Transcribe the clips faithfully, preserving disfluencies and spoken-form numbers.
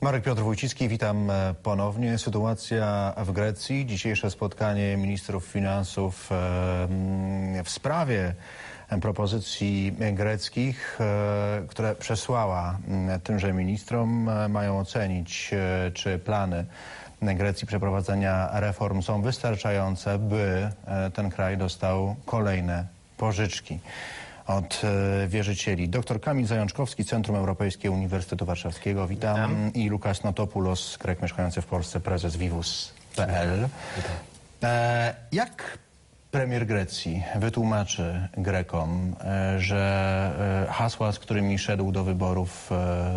Marek Piotr Wójcicki, witam ponownie. Sytuacja w Grecji. Dzisiejsze spotkanie ministrów finansów w sprawie propozycji greckich, które przesłała tymże ministrom, mają ocenić, czy plany Grecji przeprowadzenia reform są wystarczające, by ten kraj dostał kolejne pożyczki od wierzycieli. Doktor Kamil Zajączkowski, Centrum Europejskie Uniwersytetu Warszawskiego. Witam. Witam. I Lukas Notopoulos, Grek mieszkający w Polsce, prezes Vivus kropka p l. E, jak premier Grecji wytłumaczy Grekom, e, że e, hasła, z którymi szedł do wyborów, e,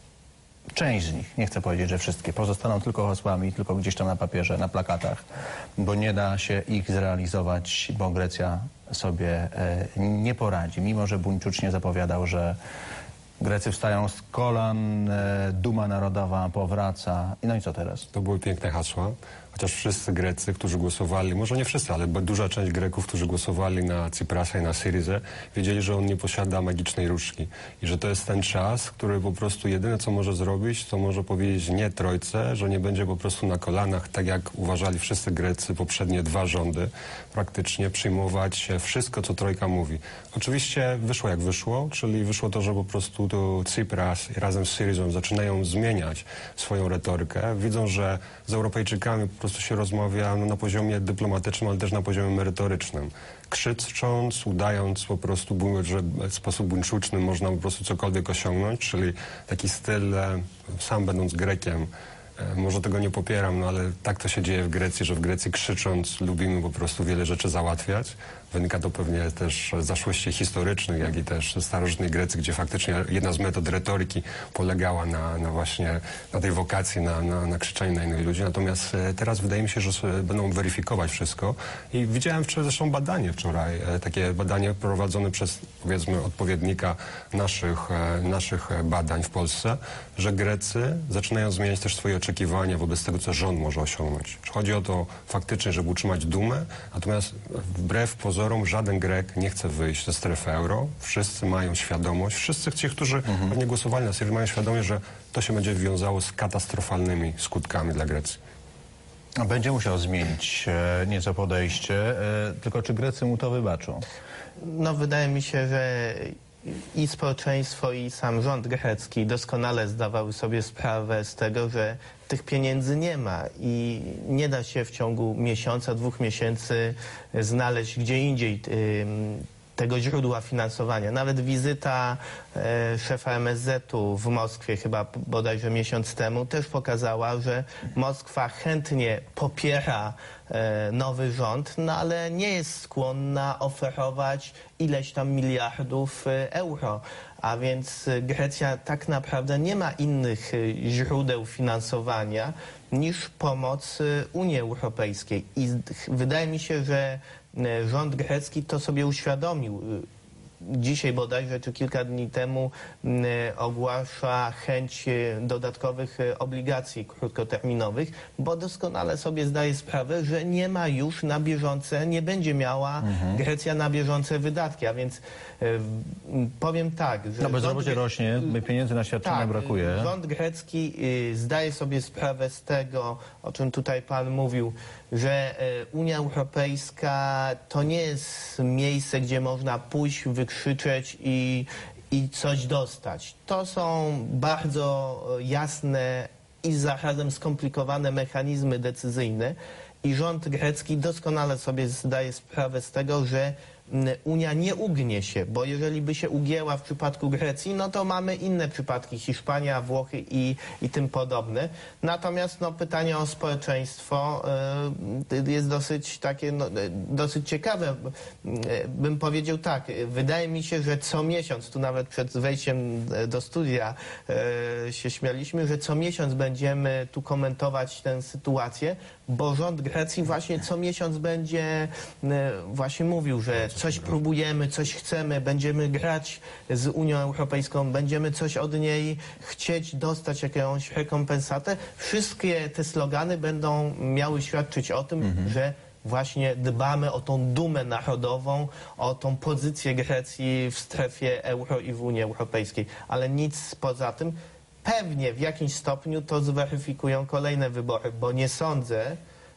część z nich, nie chcę powiedzieć, że wszystkie, pozostaną tylko hasłami, tylko gdzieś tam na papierze, na plakatach, bo nie da się ich zrealizować, bo Grecja sobie e, nie poradzi. Mimo że buńczucznie zapowiadał, że Grecy wstają z kolan, e, duma narodowa powraca. No i co teraz? To były piękne hasła, chociaż wszyscy Grecy, którzy głosowali, może nie wszyscy, ale duża część Greków, którzy głosowali na Tsiprasa i na Syrizę, wiedzieli, że on nie posiada magicznej różdżki i że to jest ten czas, który po prostu jedyne, co może zrobić, to może powiedzieć nie Trojce, że nie będzie po prostu na kolanach, tak jak uważali wszyscy Grecy poprzednie dwa rządy, praktycznie przyjmować wszystko, co Trojka mówi. Oczywiście wyszło jak wyszło, czyli wyszło to, że po prostu to Tsipras razem z Syrizą zaczynają zmieniać swoją retorykę. Widzą, że z Europejczykami po prostu się rozmawia no, na poziomie dyplomatycznym, ale też na poziomie merytorycznym. Krzycząc, udając po prostu, że w sposób buńczuczny można po prostu cokolwiek osiągnąć, czyli taki styl, sam będąc Grekiem, może tego nie popieram, no ale tak to się dzieje w Grecji, że w Grecji krzycząc lubimy po prostu wiele rzeczy załatwiać. Wynika to pewnie też z zaszłości historycznych, jak i też starożytnej Grecji, gdzie faktycznie jedna z metod retoryki polegała na, na właśnie na tej wokacji, na, na, na krzyczeniu na innych ludzi. Natomiast teraz wydaje mi się, że będą weryfikować wszystko. I widziałem wczoraj zresztą badanie wczoraj, takie badanie prowadzone przez, powiedzmy, odpowiednika naszych, naszych badań w Polsce, że Grecy zaczynają zmieniać też swoje oczekiwania wobec tego, co rząd może osiągnąć. Chodzi o to faktycznie, żeby utrzymać dumę, natomiast wbrew pozorom żaden Grek nie chce wyjść ze strefy euro. Wszyscy mają świadomość, wszyscy ci, którzy mhm. pewnie głosowali na Syrię, mają świadomość, że to się będzie wiązało z katastrofalnymi skutkami dla Grecji. Będzie musiał zmienić e, nieco podejście, e, tylko czy Grecy mu to wybaczą? No wydaje mi się, że i społeczeństwo, i sam rząd grecki doskonale zdawały sobie sprawę z tego, że tych pieniędzy nie ma i nie da się w ciągu miesiąca, dwóch miesięcy znaleźć gdzie indziej tego źródła finansowania. Nawet wizyta e, szefa M S Z u w Moskwie chyba bodajże miesiąc temu też pokazała, że Moskwa chętnie popiera e, nowy rząd, no ale nie jest skłonna oferować ileś tam miliardów e, euro. A więc Grecja tak naprawdę nie ma innych źródeł finansowania niż pomoc Unii Europejskiej. I wydaje mi się, że rząd grecki to sobie uświadomił. Dzisiaj bodajże, czy kilka dni temu ogłasza chęć dodatkowych obligacji krótkoterminowych, bo doskonale sobie zdaje sprawę, że nie ma już na bieżące, nie będzie miała mhm. Grecja na bieżące wydatki, a więc powiem tak, że... No bezrobocie rząd, rośnie, pieniędzy na świadczenia tak, brakuje. Rząd grecki zdaje sobie sprawę z tego, o czym tutaj pan mówił, że Unia Europejska to nie jest miejsce, gdzie można pójść, wykrzyczeć i, i coś dostać. To są bardzo jasne i zarazem skomplikowane mechanizmy decyzyjne i rząd grecki doskonale sobie zdaje sprawę z tego, że Unia nie ugnie się, bo jeżeli by się ugięła w przypadku Grecji, no to mamy inne przypadki, Hiszpania, Włochy i, i tym podobne. Natomiast no, pytanie o społeczeństwo y, jest dosyć takie, no, dosyć ciekawe. Y, bym powiedział tak, wydaje mi się, że co miesiąc, tu nawet przed wejściem do studia y, się śmialiśmy, że co miesiąc będziemy tu komentować tę sytuację, bo rząd Grecji właśnie co miesiąc będzie y, właśnie mówił, że coś próbujemy, coś chcemy, będziemy grać z Unią Europejską, będziemy coś od niej chcieć, dostać jakąś rekompensatę. Wszystkie te slogany będą miały świadczyć o tym, mhm. że właśnie dbamy o tą dumę narodową, o tą pozycję Grecji w strefie euro i w Unii Europejskiej. Ale nic poza tym. pewnie w jakimś stopniu to zweryfikują kolejne wybory, bo nie sądzę,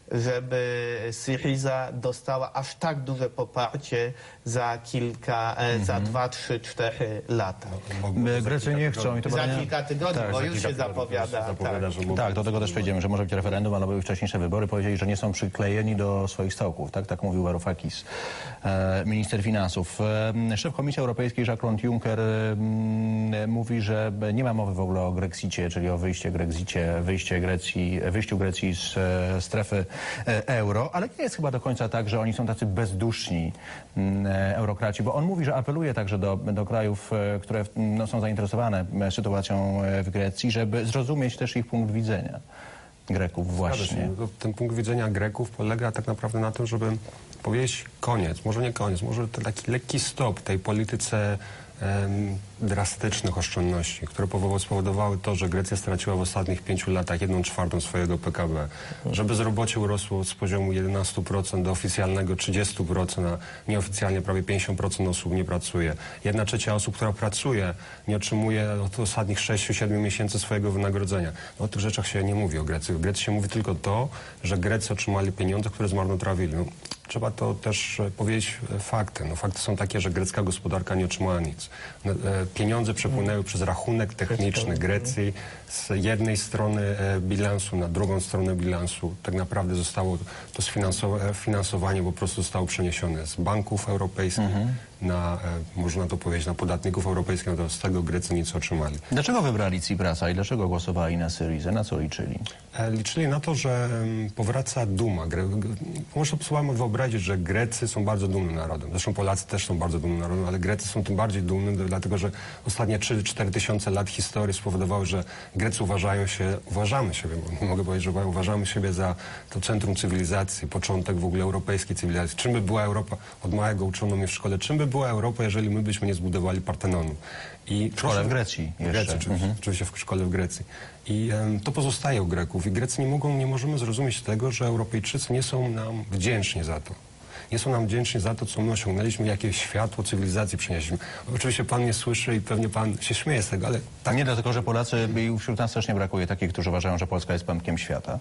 żeby Syriza dostała aż tak duże poparcie za kilka, e, za dwa, trzy, cztery lata. Grecy nie chcą. I to Za badania- kilka tygodni, Tak, bo za już kilka się tygodni zapowiada. się zapowiada, tak. że mogą- Tak, do tego też przejdziemy, że może być referendum, ale były wcześniejsze wybory. Powiedzieli, że nie są przyklejeni do swoich stołków. Tak, tak mówił Varoufakis, e, minister finansów. E, szef Komisji Europejskiej Jean-Claude Juncker e, mówi, że nie ma mowy w ogóle o Grexicie, czyli o wyjście Grexicie, wyjście Grecji, wyjściu Grecji z e, strefy e, euro, ale nie jest chyba do końca tak, że oni są tacy bezduszni m, e, eurokraci, bo on mówi, że apeluje także do, do krajów, e, które no, są zainteresowane e, sytuacją e, w Grecji, żeby zrozumieć też ich punkt widzenia. Greków właśnie. No, ten punkt widzenia Greków polega tak naprawdę na tym, żeby powiedzieć koniec, może nie koniec, może to taki lekki stop tej polityce em, drastycznych oszczędności, które powo- spowodowały to, że Grecja straciła w ostatnich pięciu latach jedną czwartą swojego P K B. Że bezrobocie urosło z poziomu jedenaście procent do oficjalnego trzydzieści procent, a nieoficjalnie prawie pięćdziesiąt procent osób nie pracuje. Jedna trzecia osób, która pracuje, nie otrzymuje od ostatnich sześciu siedmiu miesięcy swojego wynagrodzenia. No, o tych rzeczach się nie mówi o Grecji. W Grecji się mówi tylko to, że Grecy otrzymali pieniądze, które zmarnotrawili. No, trzeba to też e, powiedzieć e, fakty. No, fakty są takie, że grecka gospodarka nie otrzymała nic. No, e, pieniądze przepłynęły przez rachunek techniczny Grecji z jednej strony e, bilansu na drugą stronę bilansu. Tak naprawdę zostało to sfinansowa- finansowanie po prostu zostało przeniesione z banków europejskich na, e, można to powiedzieć, na podatników europejskich, natomiast z tego Grecy nic otrzymali. Dlaczego wybrali Tsiprasa i dlaczego głosowali na Syrizę? Na co liczyli? E, Liczyli na to, że em, powraca duma. Gre- g- Można sobie wyobrazić, że Grecy są bardzo dumnym narodem. Zresztą Polacy też są bardzo dumnym narodem, ale Grecy są tym bardziej dumnym, d- dlatego że ostatnie trzy cztery tysiące lat historii spowodowały, że Grecy uważają się, uważamy siebie, bo nie mogę powiedzieć, że uważamy siebie za to centrum cywilizacji, początek w ogóle europejskiej cywilizacji. Czym by była Europa? Od małego uczono mnie w szkole. Czym by była Europa, jeżeli my byśmy nie zbudowali Partenonu? I W szkole w Grecji W jeszcze. Grecji, oczywiście, oczywiście w szkole w Grecji. I em, to pozostaje u Greków. I Grecy nie mogą, nie możemy zrozumieć tego, że Europejczycy nie są nam wdzięczni za to. Nie są nam wdzięczni za to, co my osiągnęliśmy, jakie światło cywilizacji przynieśliśmy. Oczywiście pan mnie słyszy i pewnie pan się śmieje z tego, ale tak. Nie dlatego, że Polacy, i wśród nas też nie brakuje takich, którzy uważają, że Polska jest pępkiem świata.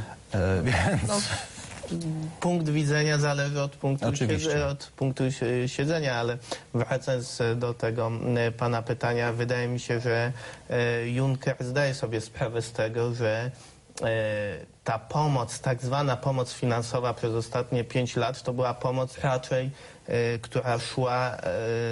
E, więc... Punkt widzenia zależy od punktu, Oczywiście. siedze, od punktu si- siedzenia, ale wracając do tego e, pana pytania, wydaje mi się, że e, Juncker zdaje sobie sprawę z tego, że e, ta pomoc, tak zwana pomoc finansowa przez ostatnie pięć lat, to była pomoc raczej, e, która szła e,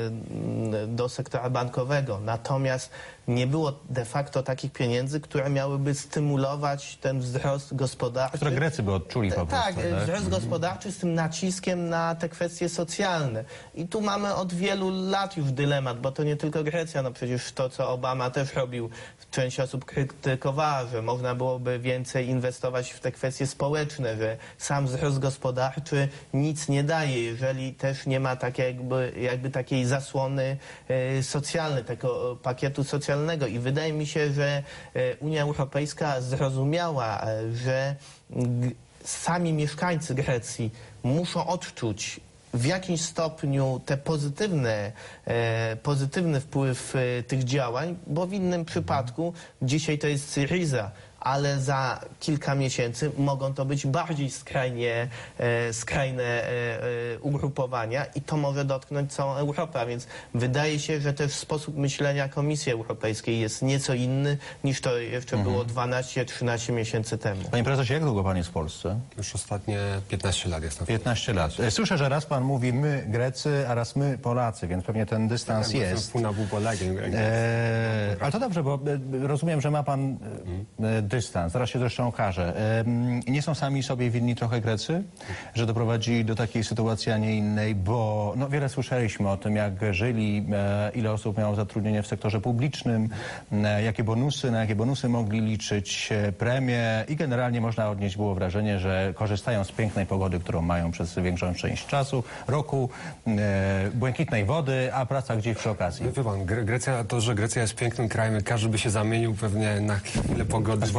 do sektora bankowego. Natomiast nie było de facto takich pieniędzy, które miałyby stymulować ten wzrost gospodarczy. Które Grecy by odczuli po prostu. Tak, wzrost gospodarczy z tym naciskiem na te kwestie socjalne. I tu mamy od wielu lat już dylemat, bo to nie tylko Grecja, no przecież to, co Obama też robił, część osób krytykowała, że można byłoby więcej inwestować w te kwestie społeczne, że sam wzrost gospodarczy nic nie daje, jeżeli też nie ma tak jakby, jakby takiej zasłony e, socjalnej, tego pakietu socjalnego. I wydaje mi się, że e, Unia Europejska zrozumiała, e, że g- sami mieszkańcy Grecji muszą odczuć w jakimś stopniu te pozytywne, e, pozytywny wpływ e, tych działań, bo w innym przypadku dzisiaj to jest Syriza, ale za kilka miesięcy mogą to być bardziej skrajnie, e, skrajne e, e, ugrupowania i to może dotknąć całą Europę, a więc wydaje się, że też sposób myślenia Komisji Europejskiej jest nieco inny niż to jeszcze było dwanaście trzynaście miesięcy temu. Panie prezesie, jak długo pan jest w Polsce? Już ostatnie piętnaście lat jestem. piętnaście lat. E, Słyszę, że raz pan mówi my Grecy, a raz my Polacy, więc pewnie ten dystans jest. Pół na pół Polakiem. E, ale to dobrze, bo e, rozumiem, że ma pan e, dystans. Zaraz się zresztą okaże. E, nie są sami sobie winni trochę Grecy, że doprowadzili do takiej sytuacji, a nie innej, bo no, wiele słyszeliśmy o tym, jak żyli, e, ile osób miało zatrudnienie w sektorze publicznym, e, jakie bonusy, na jakie bonusy mogli liczyć, e, premie i generalnie można odnieść było wrażenie, że korzystają z pięknej pogody, którą mają przez większą część czasu, roku, e, błękitnej wody, a praca gdzieś przy okazji. Wie pan, Gre- Grecja, to, że Grecja jest pięknym krajem, każdy by się zamienił pewnie na chwilę pogody. Zwłaszcza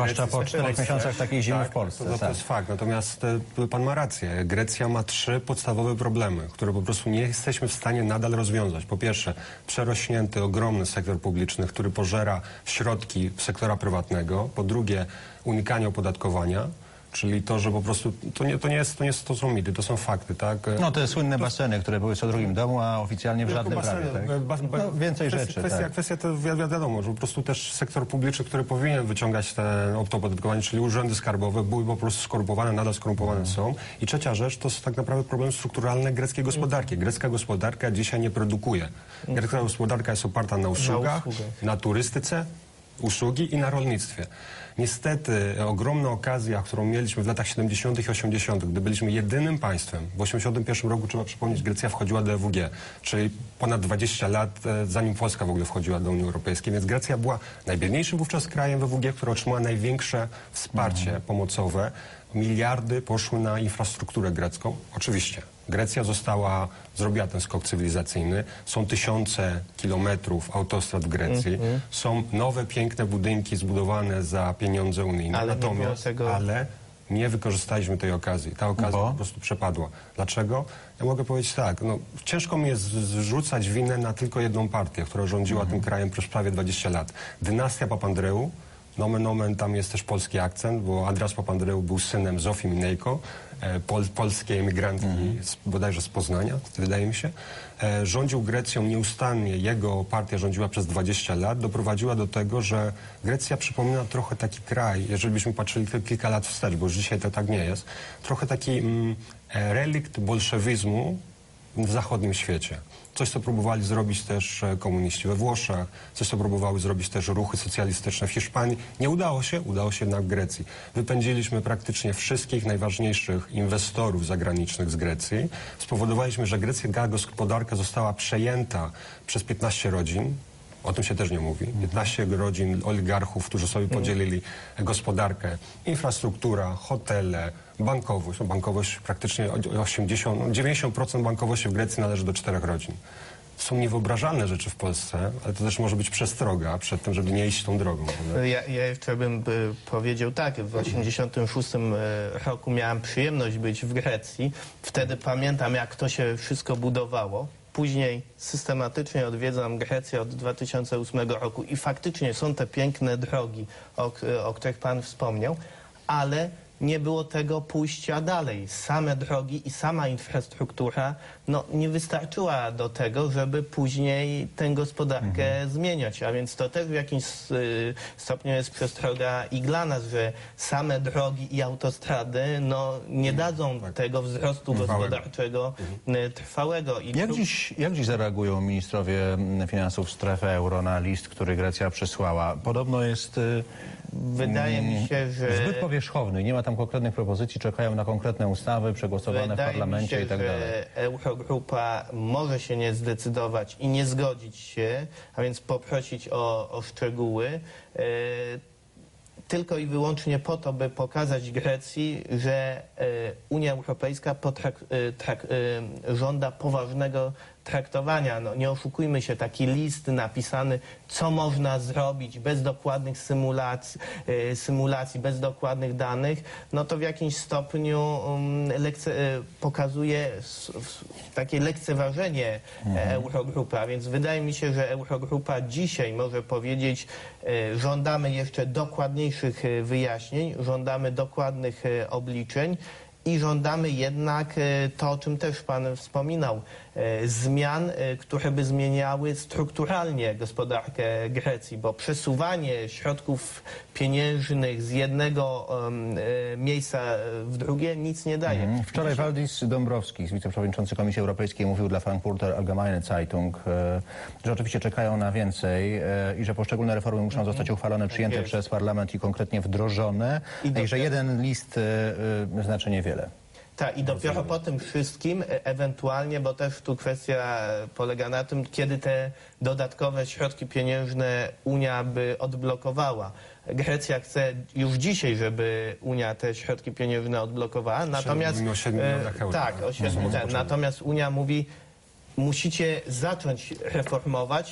Zwłaszcza po czterech Polsce. miesiącach takiej zimy tak, w Polsce. To, to, to tak. jest fakt. Natomiast e, pan ma rację. Grecja ma trzy podstawowe problemy, które po prostu nie jesteśmy w stanie nadal rozwiązać. Po pierwsze, przerośnięty, ogromny sektor publiczny, który pożera środki sektora prywatnego. Po drugie, unikanie opodatkowania. Czyli to, że po prostu, to nie, to nie, jest, to nie jest, to są mity, to są fakty, tak? No te słynne baseny, które były w co drugim domu, a oficjalnie w żadnym prawie, tak? Bas, bas, No, więcej kwestia, rzeczy, kwestia, tak. kwestia to wi wiadomo, że po prostu też sektor publiczny, który powinien wyciągać te opodatkowanie, czyli urzędy skarbowe, były po prostu skorumpowane, nadal skorumpowane są. I trzecia rzecz, to jest tak naprawdę problem strukturalny greckiej gospodarki. Grecka gospodarka dzisiaj nie produkuje. Grecka gospodarka jest oparta na usługach, Na usługach. na turystyce, usługi i na rolnictwie. Niestety ogromna okazja, którą mieliśmy w latach siedemdziesiątych i osiemdziesiątych, gdy byliśmy jedynym państwem, w osiemdziesiątym pierwszym roku, trzeba przypomnieć, Grecja wchodziła do E W G, czyli ponad dwadzieścia lat, e, zanim Polska w ogóle wchodziła do Unii Europejskiej, więc Grecja była najbiedniejszym wówczas krajem w E W G, która otrzymała największe wsparcie Mhm. pomocowe. Miliardy poszły na infrastrukturę grecką. Oczywiście Grecja została, zrobiła ten skok cywilizacyjny. Są tysiące kilometrów autostrad w Grecji. Mhm. Są nowe, piękne budynki zbudowane za pieniądze unijne. Ale nie było Natomiast, tego- ale nie wykorzystaliśmy tej okazji. Ta okazja Bo? po prostu przepadła. Dlaczego? Ja mogę powiedzieć tak, no, ciężko mi jest zrzucać winę na tylko jedną partię, która rządziła Mhm. tym krajem przez prawie dwadzieścia lat. Dynastia Papandreou, nomen omen, tam jest też polski akcent, bo Andras Papandreou był synem Zofii Minejko, e, pol, polskiej emigrantki, z, bodajże z Poznania, wydaje mi się. E, rządził Grecją nieustannie, jego partia rządziła przez dwadzieścia lat, doprowadziła do tego, że Grecja przypomina trochę taki kraj, jeżeli byśmy patrzyli tylko kilka lat wstecz, bo już dzisiaj to tak nie jest, trochę taki mm, e, relikt bolszewizmu w zachodnim świecie. Coś, co próbowali zrobić też e, komuniści we Włoszech, coś, co próbowały zrobić też ruchy socjalistyczne w Hiszpanii. Nie udało się, udało się jednak w Grecji. Wypędziliśmy praktycznie wszystkich najważniejszych inwestorów zagranicznych z Grecji. Spowodowaliśmy, że grecka gospodarka została przejęta przez piętnaście rodzin. O tym się też nie mówi. piętnaście rodzin oligarchów, którzy sobie podzielili gospodarkę, infrastruktura, hotele, bankowość. No, bankowość praktycznie osiemdziesiąt, no dziewięćdziesiąt procent bankowości w Grecji należy do czterech rodzin. Są niewyobrażalne rzeczy w Polsce, ale to też może być przestroga przed tym, żeby nie iść tą drogą. prawda? Ja, ja jeszcze bym by powiedział tak, w osiemdziesiątym szóstym roku miałem przyjemność być w Grecji. Wtedy pamiętam, jak to się wszystko budowało. Później systematycznie odwiedzam Grecję od dwa tysiące ósmego roku i faktycznie są te piękne drogi, o, o których pan wspomniał, ale nie było tego pójścia dalej. Same drogi i sama infrastruktura no, nie wystarczyła do tego, żeby później tę gospodarkę Mhm. zmieniać. A więc to też w jakimś y, stopniu jest przestroga i dla nas, że same drogi i autostrady no, nie dadzą tego wzrostu Trwałego. gospodarczego y, trwałego. I Jak tu- dziś, jak dziś zareagują ministrowie mm, finansów strefy euro na list, który Grecja przysłała? Podobno jest y, Wydaje mi się, że... zbyt powierzchowny. Nie ma tam konkretnych propozycji, czekają na konkretne ustawy przegłosowane w Wydaje parlamencie mi się, i tak dalej. że Eurogrupa może się nie zdecydować i nie zgodzić się, a więc poprosić o, o szczegóły, e, tylko i wyłącznie po to, by pokazać Grecji, że e, Unia Europejska potrak, e, trak, e, żąda poważnego traktowania. No, nie oszukujmy się, taki list napisany, co można zrobić bez dokładnych symulacji, e, symulacji bez dokładnych danych, no to w jakimś stopniu um, lekce, e, pokazuje s, s, takie lekceważenie mhm. Eurogrupy. A więc wydaje mi się, że Eurogrupa dzisiaj może powiedzieć, e, żądamy jeszcze dokładniejszych e, wyjaśnień, żądamy dokładnych e, obliczeń, i żądamy jednak e, to, o czym też pan wspominał, e, zmian, e, które by zmieniały strukturalnie gospodarkę Grecji, bo przesuwanie środków pieniężnych z jednego em, e, miejsca w drugie nic nie daje. Mhm. Wczoraj Waldis Dombrovskis, wiceprzewodniczący Komisji Europejskiej, mówił dla Frankfurter Allgemeine Zeitung, e, że oczywiście czekają na więcej e, i że poszczególne reformy muszą zostać uchwalone, przyjęte jest. przez parlament i konkretnie wdrożone I i, dopiero- że jeden list e, e, znaczy niewiele. Tak, i dopiero po tym wszystkim e, ewentualnie, bo też tu kwestia polega na tym, kiedy te dodatkowe środki pieniężne Unia by odblokowała. Grecja chce już dzisiaj, żeby Unia te środki pieniężne odblokowała, natomiast... mówimy o siedmiu miliardach euro, Tak, tak? o siedmiu, Mhm. tak. Natomiast Unia mówi, musicie zacząć reformować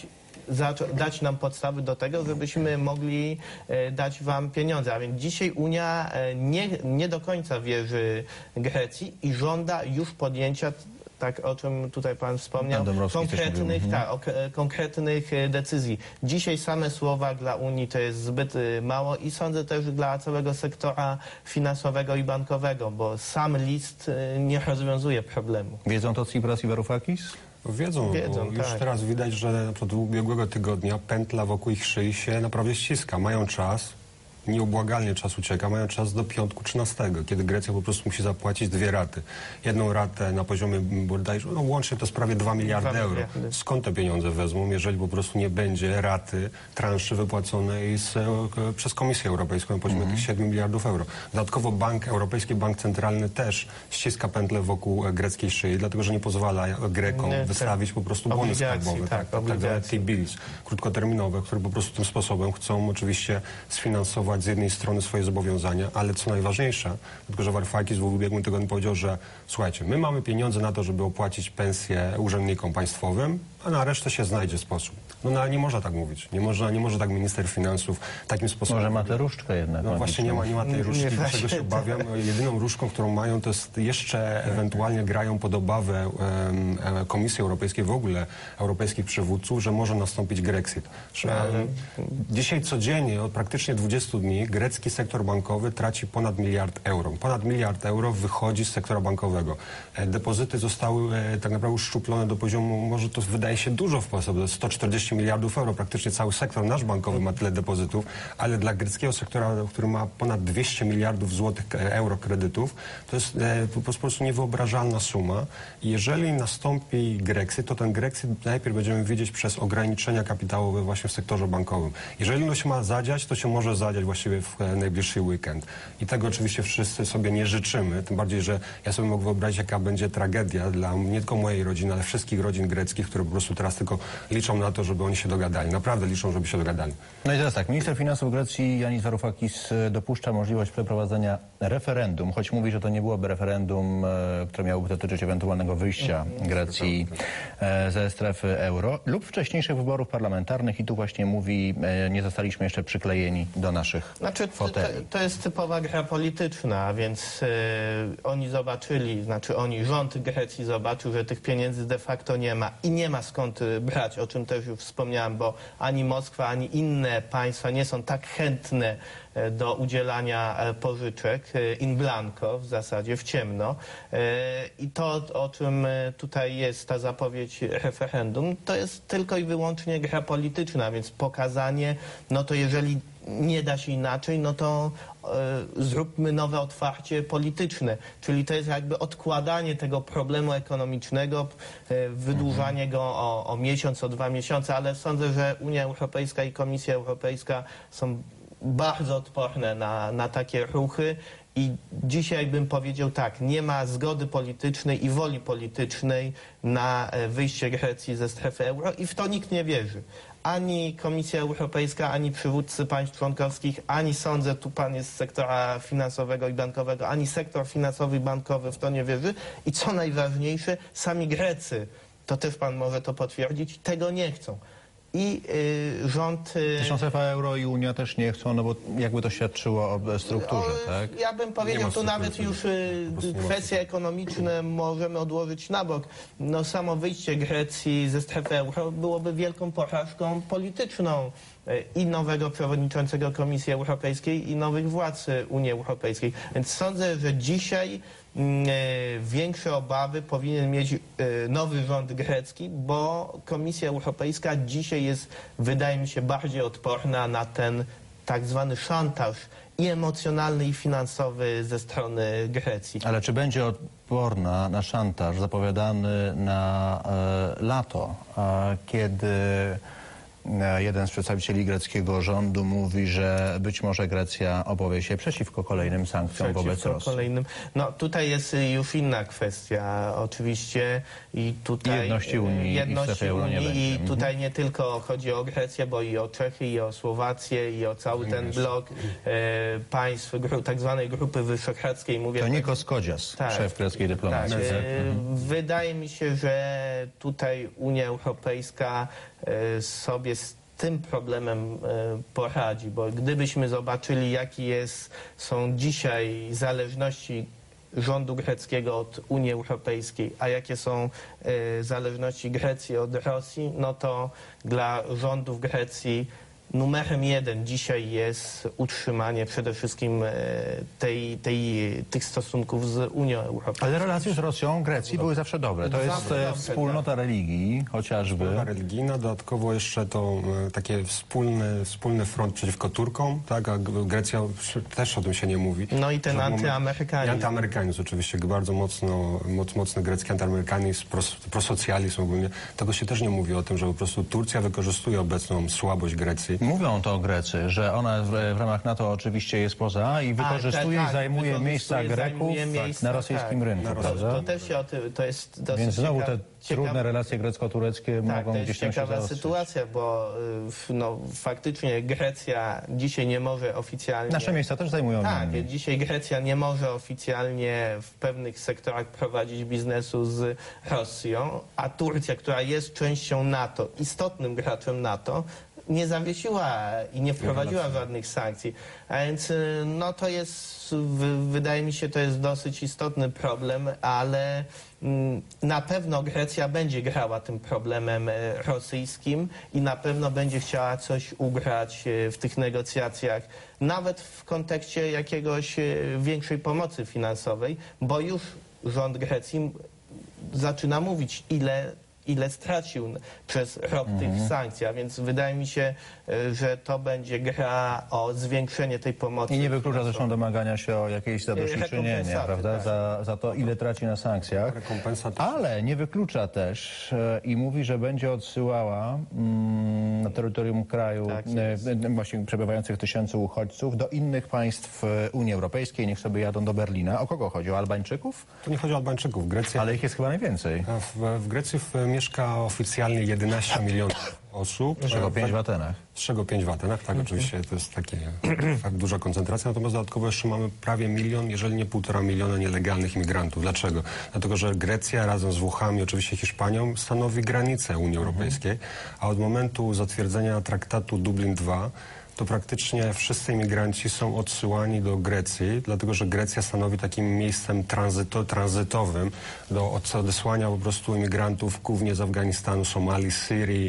zaczą- dać nam podstawy do tego, żebyśmy mogli e, dać wam pieniądze. A więc dzisiaj Unia e, nie, nie do końca wierzy Grecji i żąda już podjęcia, tak o czym tutaj pan wspomniał, Pan Dąbrowski też konkretnych, mówił. tak, ok- konkretnych e, decyzji. Dzisiaj same słowa dla Unii to jest zbyt e, mało i sądzę też dla całego sektora finansowego i bankowego, bo sam list e, nie rozwiązuje problemu. Wiedzą to Tsipras i Varoufakis? Wiedzą, Wiedzą, bo już tak. teraz widać, że na przykład ubiegłego tygodnia pętla wokół ich szyi się naprawdę ściska. Mają czas, nieubłagalnie czas ucieka, mają czas do piątku trzynastego, kiedy Grecja po prostu musi zapłacić dwie raty. Jedną ratę na poziomie bodajże, no łącznie to jest prawie dwa miliardy Dwa euro. miliardy. Skąd te pieniądze wezmą, jeżeli po prostu nie będzie raty transzy wypłaconej z, e, przez Komisję Europejską na poziomie tych siedmiu miliardów euro. Dodatkowo bank, Europejski Bank Centralny też ściska pętlę wokół e, greckiej szyi, dlatego że nie pozwala Grekom Nie, tak. wystawić po prostu bony Obligacji, skarbowe, tak, tak, tak, tak zwane obligacji. T-bills, krótkoterminowe, które po prostu tym sposobem chcą oczywiście sfinansować z jednej strony swoje zobowiązania, ale co najważniejsze, tylko że Varoufakis w ubiegłym tygodniu powiedział, że słuchajcie, my mamy pieniądze na to, żeby opłacić pensje urzędnikom państwowym, a na resztę się znajdzie sposób. No, no ale nie można tak mówić. Nie może, nie może tak minister finansów takim sposobem... Może ma tę różdżkę jednak. No właśnie nie ma, nie ma tej Nie, różdżki, nie dlaczego właśnie. się obawiam. Jedyną różdżką, którą mają, to jest jeszcze ewentualnie grają pod obawę em, e, Komisji Europejskiej, w ogóle europejskich przywódców, że może nastąpić Grexit. Że, Ale- em, Dzisiaj codziennie, od praktycznie dwudziestu dni, grecki sektor bankowy traci ponad miliard euro. Ponad miliard euro wychodzi z sektora bankowego. E, Depozyty zostały e, tak naprawdę uszczuplone do poziomu, może to wydaje się dużo w Polsce, bo sto czterdzieści miliardów euro, praktycznie cały sektor nasz bankowy ma tyle depozytów, ale dla greckiego sektora, który ma ponad dwieście miliardów złotych e, euro kredytów, to jest e, po prostu- po prostu niewyobrażalna suma. I jeżeli nastąpi Grexit, to ten Grexit najpierw będziemy widzieć przez ograniczenia kapitałowe właśnie w sektorze bankowym. Jeżeli to się ma zadziać, to się może zadziać właściwie w e, najbliższy weekend. I tego oczywiście wszyscy sobie nie życzymy, tym bardziej, że ja sobie mogę wyobrazić, jaka będzie tragedia dla nie tylko mojej rodziny, ale wszystkich rodzin greckich, które po prostu teraz tylko liczą na to, żeby oni się dogadali. Naprawdę liczą, żeby się dogadali. No i teraz tak, minister finansów Grecji Yanis Varoufakis e, dopuszcza możliwość przeprowadzenia referendum, choć mówi, że to nie byłoby referendum, e, które miałoby dotyczyć ewentualnego wyjścia Grecji e, ze strefy euro lub wcześniejszych wyborów parlamentarnych i tu właśnie mówi, e, nie zostaliśmy jeszcze przyklejeni do naszych Znaczy, to, foteli. to jest typowa gra polityczna, a więc e, oni zobaczyli, znaczy oni, rząd Grecji zobaczył, że tych pieniędzy de facto nie ma i nie ma skąd e, brać, o czym też już wspomniałem, bo ani Moskwa, ani inne państwa nie są tak chętne e, do udzielania e, pożyczek e, in blanco, w zasadzie w ciemno. E, I to, o czym e, tutaj jest ta zapowiedź referendum, to jest tylko i wyłącznie gra polityczna, więc pokazanie, no to jeżeli nie da się inaczej, no to e, zróbmy nowe otwarcie polityczne. Czyli to jest jakby odkładanie tego problemu ekonomicznego, e, wydłużanie go o, o miesiąc, o dwa miesiące, ale sądzę, że Unia Europejska i Komisja Europejska są bardzo odporne na, na takie ruchy. I dzisiaj bym powiedział tak, nie ma zgody politycznej i woli politycznej na e, wyjście Grecji ze strefy euro i w to nikt nie wierzy. Ani Komisja Europejska, ani przywódcy państw członkowskich, ani sądzę, tu pan jest z sektora finansowego i bankowego, ani sektor finansowy i bankowy w to nie wierzy. I co najważniejsze, sami Grecy, to też pan może to potwierdzić, tego nie chcą. I y, rząd... Y, Zresztą strefa euro i Unia też nie chcą, no bo jakby to świadczyło o strukturze, O, tak? Ja bym Nie powiedział, ma tu struktury, nawet to już nie- y, po prostu nie ma kwestie ekonomiczne możemy odłożyć na bok. No samo wyjście Grecji ze strefy euro byłoby wielką porażką polityczną y, i nowego przewodniczącego Komisji Europejskiej i nowych władz y, Unii Europejskiej. Więc sądzę, że dzisiaj mm, y, większe obawy powinien mieć y, nowy rząd grecki, bo Komisja Europejska dzisiaj jest, wydaje mi się, bardziej odporna na ten tak zwany szantaż i emocjonalny, i finansowy ze strony Grecji. Ale czy będzie odporna na szantaż zapowiadany na e, lato, a kiedy e, jeden z przedstawicieli greckiego rządu mówi, że być może Grecja opowie się przeciwko kolejnym sankcjom wobec Przeciwko Rosji? kolejnym. No tutaj jest y, już inna kwestia oczywiście i tutaj Jedności Unii i jedności strefy euro nie Unii będzie. i Mhm. tutaj nie tylko chodzi o Grecję, bo i o Czechy, i o Słowację, i o cały ten blok e, państw gru, tak zwanej Grupy Wyszehradzkiej. Mówię To tak- Nikos Kodzias, Tak. szef greckiej dyplomacji. Tak, Tak. e, wydaje mi się, że tutaj Unia Europejska e, sobie z tym problemem e, poradzi, bo gdybyśmy zobaczyli, jakie jest, są dzisiaj zależności rządu greckiego od Unii Europejskiej, a jakie są e, zależności Grecji od Rosji, no to dla rządów Grecji numerem jeden dzisiaj jest utrzymanie przede wszystkim e, tej, tej, tych stosunków z Unią Europejską. Ale relacje z Rosją Grecji były zawsze dobre. To jest Zawsze e, dobre, wspólnota religii chociażby. Wspólna religijna, dodatkowo jeszcze to e, takie wspólny, wspólny front przeciwko Turkom, tak, a G- Grecja też o tym się nie mówi. No i ten Że w moment- antyamerykanizm. I antyamerykanizm oczywiście, bardzo mocno, moc, mocny grecki antyamerykanizm, pros, prosocjalizm ogólnie. Tego się też nie mówi o tym, że po prostu Turcja wykorzystuje obecną słabość Grecji. Mówią to Grecy, że ona w, w ramach NATO oczywiście jest poza i wykorzystuje tak, i tak, zajmuje wykorzystuje, miejsca Greków zajmuje miejsca, na rosyjskim tak. rynku, Na To, prawda? to też się o tym, to jest dosyć Więc znowu ciekawe. te trudne relacje grecko-tureckie Tak, mogą to jest gdzieś tam się ciekawa zaostrzyć. sytuacja, bo y, w- no, faktycznie Grecja dzisiaj nie może oficjalnie... Nasze miejsca też zajmują Tak, inni. dzisiaj Grecja nie może oficjalnie w pewnych sektorach prowadzić biznesu z Rosją, a Turcja, która jest częścią NATO, istotnym graczem NATO, nie zawiesiła i nie wprowadziła żadnych sankcji. A więc y, no to jest, wy, wydaje mi się, to jest dosyć istotny problem, ale mm, na pewno Grecja będzie grała tym problemem e, rosyjskim i na pewno będzie chciała coś ugrać e, w tych negocjacjach, nawet w kontekście jakiegoś e, większej pomocy finansowej, bo już rząd Grecji zaczyna mówić, ile ile stracił przez rok Mhm. tych sankcji, a więc wydaje mi się, e, że to będzie gra o zwiększenie tej pomocy. I nie wyklucza finansowej. zresztą domagania się o jakieś zadośćuczynienie, Rekompensaty, prawda, tak. za, za to, ile traci na sankcjach. Rekompensat. Ale nie wyklucza też e, i mówi, że będzie odsyłała mm, na terytorium kraju Tak e, e, właśnie przebywających tysięcy uchodźców do innych państw e, Unii Europejskiej. Niech sobie jadą do Berlina. O kogo chodzi? O Albańczyków? Tu nie chodzi o Albańczyków. Grecja, Ale ich jest chyba najwięcej. a w, w Grecji w, mieszka oficjalnie jedenaście milionów osób. Z czego E, pięć w Atenach. Z czego pięć w Atenach, tak, oczywiście to jest takie fakt, duża koncentracja, natomiast dodatkowo jeszcze mamy prawie milion, jeżeli nie półtora miliona nielegalnych imigrantów. Dlaczego? Dlatego, że Grecja razem z Włochami, oczywiście Hiszpanią, stanowi granicę Unii Europejskiej, a od momentu zatwierdzenia traktatu Dublin dwa to praktycznie wszyscy imigranci są odsyłani do Grecji, dlatego że Grecja stanowi takim miejscem tranzyto, tranzytowym do odesłania po prostu imigrantów głównie z Afganistanu, Somalii, Syrii,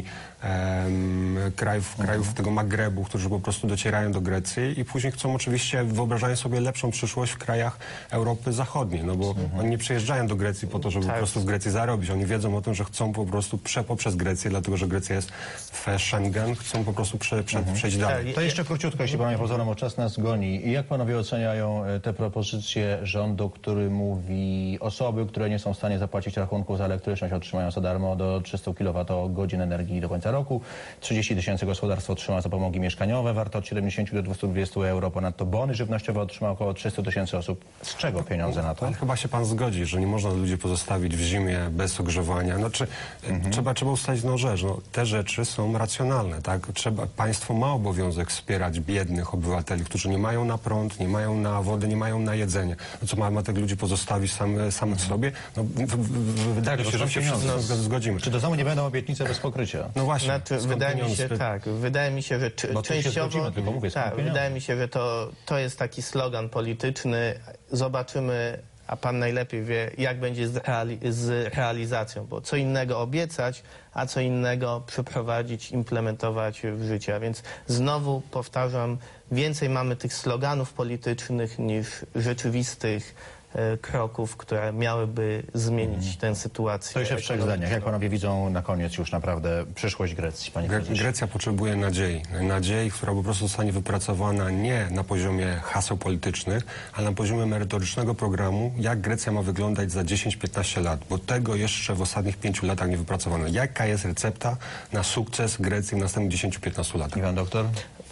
em, krajów, krajów tego Magrebu, którzy po prostu docierają do Grecji i później chcą oczywiście, wyobrażają sobie lepszą przyszłość w krajach Europy Zachodniej, no bo oni nie przyjeżdżają do Grecji po to, żeby po prostu w Grecji zarobić. Oni wiedzą o tym, że chcą po prostu prze, poprzez Grecję, dlatego że Grecja jest w Schengen, chcą po prostu prze, prze, przejść dalej. Tak, To jeszcze króciutko, jeśli panowie pozwolą, bo czas nas goni. I jak panowie oceniają e, te propozycje rządu, który mówi, osoby, które nie są w stanie zapłacić rachunku za elektryczność, otrzymają za darmo do trzysta kilowatogodzin energii do końca roku. trzydzieści tysięcy gospodarstw otrzyma zapomogi mieszkaniowe warte od siedemdziesiąt do dwustu dwudziestu euro. Ponadto bony żywnościowe otrzyma około trzysta tysięcy osób. Z czego pieniądze na to? Ale chyba się pan zgodzi, że nie można ludzi pozostawić w zimie bez ogrzewania. Znaczy, Mhm. trzeba, trzeba ustalić jedną rzecz. No, te rzeczy są racjonalne. Tak? Trzeba, państwo ma obowiązek wspierać biednych obywateli, którzy nie mają na prąd, nie mają na wodę, nie mają na jedzenie. No co, ma, ma tych ludzi pozostawić sam, samych sobie? No, w, w, w, wydaje Tak, mi się, to że są się wszyscy pieniądze. zgodzimy. Czy to znowu nie będą obietnice bez pokrycia? No właśnie. Znaczy, skąd wydaje mi pieniądze? się, tak, wydaje mi się, że czy, Bo tu się częściowo... zgodzimy, tylko mówię, skąd tak, pieniądze? wydaje mi się, że to, to jest taki slogan polityczny. Zobaczymy, a pan najlepiej wie, jak będzie z, reali z realizacją, bo co innego obiecać, a co innego przeprowadzić, implementować w życie. A więc znowu powtarzam, więcej mamy tych sloganów politycznych niż rzeczywistych e, kroków, które miałyby zmienić tę sytuację. To jeszcze w trzech zdaniach. Jak panowie widzą na koniec już naprawdę przyszłość Grecji, panie Gre prezesie? Grecja potrzebuje nadziei. Nadziei, która po prostu zostanie wypracowana nie na poziomie haseł politycznych, ale na poziomie merytorycznego programu, jak Grecja ma wyglądać za dziesięć piętnaście lat, bo tego jeszcze w ostatnich pięciu latach nie wypracowano. Jaka jest recepta na sukces Grecji w następnych dziesięciu piętnastu latach? I pan doktor?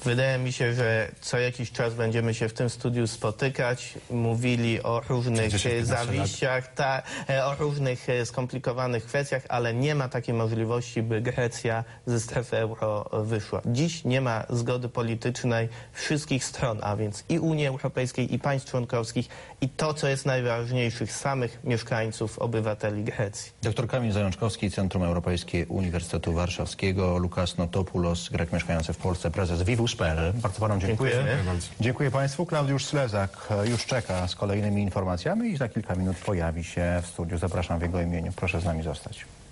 Wydaje mi się, że co jakiś czas będziemy się w tym studiu spotykać, mówili o różnych dziesięć piętnaście zawiściach, ta, e, o różnych e, skomplikowanych kwestiach, ale nie ma takiej możliwości, by Grecja ze strefy euro wyszła. Dziś nie ma zgody politycznej wszystkich stron, a więc i Unii Europejskiej, i państw członkowskich, i to, co jest najważniejsze, samych mieszkańców, obywateli Grecji. Doktor Kamil Zajączkowski, Centrum Europejskie Uniwersytetu Warszawskiego, Lukas Notopoulos, Grek mieszkający w Polsce, prezes Vivus kropka p l. Bardzo panu dziękuję. Dziękuję. Dziękuję bardzo. Dziękuję państwu. Klaudiusz Slezak już czeka z kolejnymi informacjami i za kilka minut pojawi się w studiu. Zapraszam w jego imieniu. Proszę z nami zostać.